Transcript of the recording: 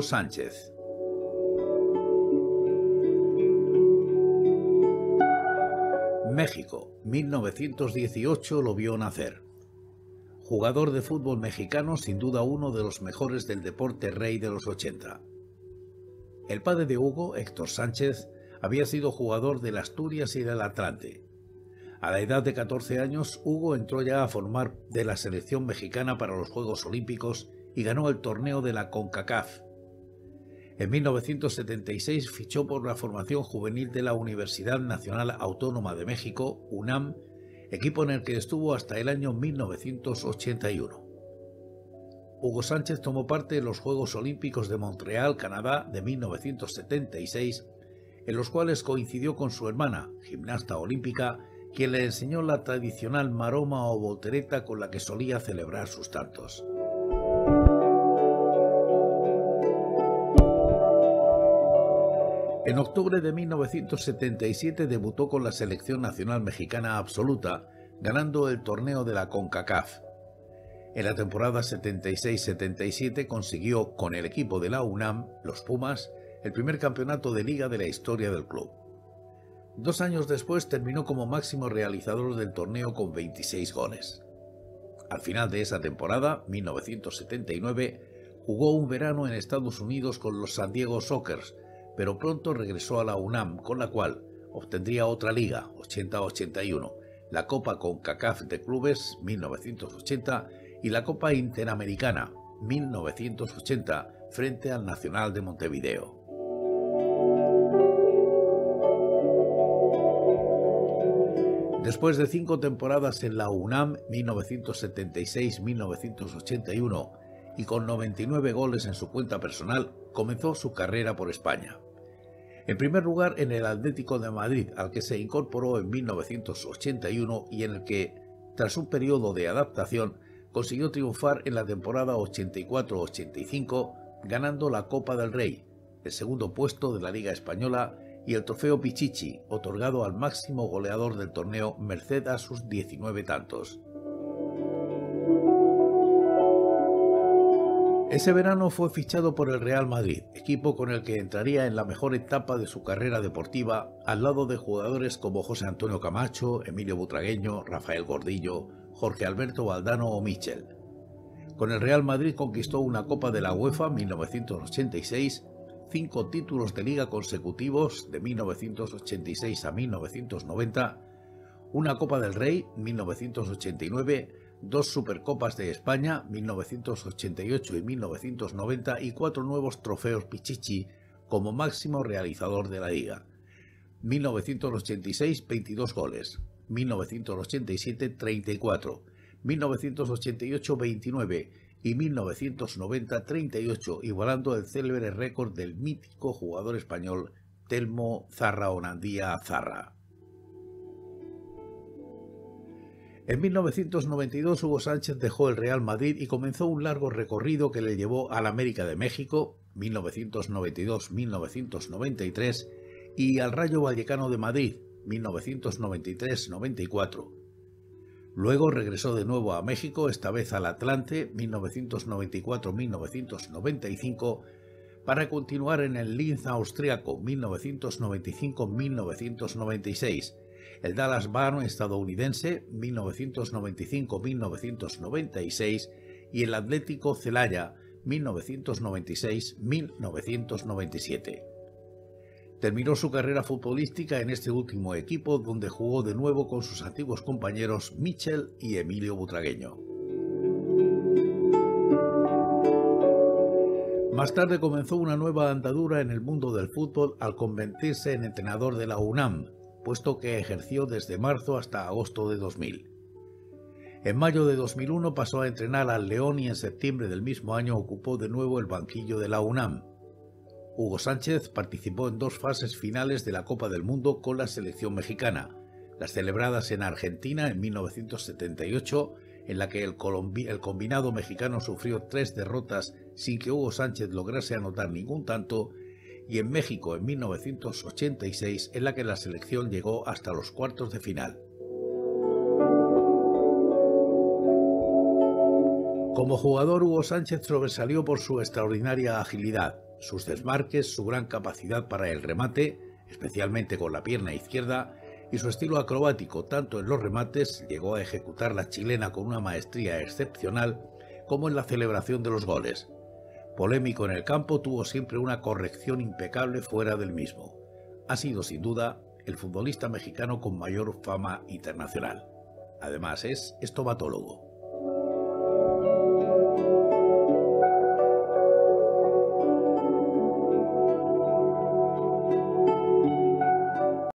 Sánchez. México, 1918 lo vio nacer. Jugador de fútbol mexicano, sin duda uno de los mejores del deporte rey de los 80. El padre de Hugo, Héctor Sánchez, había sido jugador del Asturias y del Atlante. A la edad de 14 años, Hugo entró ya a formar de la selección mexicana para los Juegos Olímpicos y ganó el torneo de la CONCACAF. En 1976 fichó por la formación juvenil de la Universidad Nacional Autónoma de México, UNAM, equipo en el que estuvo hasta el año 1981. Hugo Sánchez tomó parte en los Juegos Olímpicos de Montreal, Canadá, de 1976, en los cuales coincidió con su hermana, gimnasta olímpica, quien le enseñó la tradicional maroma o voltereta con la que solía celebrar sus tantos. En octubre de 1977 debutó con la selección nacional mexicana absoluta, ganando el torneo de la CONCACAF. En la temporada 76-77 consiguió con el equipo de la UNAM, los Pumas, el primer campeonato de liga de la historia del club. 2 años después terminó como máximo realizador del torneo con 26 goles. Al final de esa temporada, 1979, jugó un verano en Estados Unidos con los San Diego Sockers, pero pronto regresó a la UNAM, con la cual obtendría otra liga, 80-81, la Copa CONCACAF de Clubes, 1980, y la Copa Interamericana, 1980, frente al Nacional de Montevideo. Después de 5 temporadas en la UNAM, 1976-1981, y con 99 goles en su cuenta personal, comenzó su carrera por España. En primer lugar en el Atlético de Madrid, al que se incorporó en 1981 y en el que, tras un periodo de adaptación, consiguió triunfar en la temporada 84-85, ganando la Copa del Rey, el segundo puesto de la Liga Española y el trofeo Pichichi, otorgado al máximo goleador del torneo merced a sus 19 tantos. Ese verano fue fichado por el Real Madrid, equipo con el que entraría en la mejor etapa de su carrera deportiva, al lado de jugadores como José Antonio Camacho, Emilio Butragueño, Rafael Gordillo, Jorge Alberto Valdano o Michel. Con el Real Madrid conquistó una Copa de la UEFA 1986, 5 títulos de liga consecutivos de 1986 a 1990, una Copa del Rey 1989, 2 Supercopas de España 1988 y 1990 y 4 nuevos trofeos Pichichi como máximo realizador de la liga. 1986 22 goles, 1987 34, 1988 29 y 1990 38, igualando el célebre récord del mítico jugador español Telmo Zarra Onandía Zarra. En 1992 Hugo Sánchez dejó el Real Madrid y comenzó un largo recorrido que le llevó al América de México, 1992-1993, y al Rayo Vallecano de Madrid, 1993-94. Luego regresó de nuevo a México, esta vez al Atlante, 1994-1995, para continuar en el Linz austriaco, 1995-1996, el Dallas Barn estadounidense, 1995-1996, y el Atlético Celaya, 1996-1997. Terminó su carrera futbolística en este último equipo, donde jugó de nuevo con sus antiguos compañeros Michel y Emilio Butragueño. Más tarde comenzó una nueva andadura en el mundo del fútbol al convertirse en entrenador de la UNAM, puesto que ejerció desde marzo hasta agosto de 2000. En mayo de 2001 pasó a entrenar al León y en septiembre del mismo año ocupó de nuevo el banquillo de la UNAM. Hugo Sánchez participó en 2 fases finales de la Copa del Mundo con la selección mexicana, las celebradas en Argentina en 1978, en la que el combinado mexicano sufrió 3 derrotas sin que Hugo Sánchez lograse anotar ningún tanto, y en México en 1986, en la que la selección llegó hasta los cuartos de final. Como jugador, Hugo Sánchez sobresalió por su extraordinaria agilidad, Sus desmarques, su gran capacidad para el remate, especialmente con la pierna izquierda, y su estilo acrobático tanto en los remates, llegó a ejecutar la chilena con una maestría excepcional, como en la celebración de los goles. Polémico en el campo, tuvo siempre una corrección impecable fuera del mismo. Ha sido sin duda el futbolista mexicano con mayor fama internacional. Además es estomatólogo.